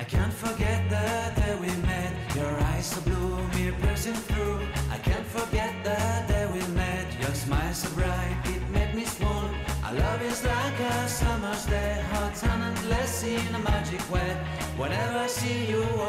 can't forget the day we met. Your eyes so blue, me piercing through. I can't forget the day we met. Your smile so bright, it made me swoon. Our love is like a summer's day, hot and endless in a magic way. Whenever I see you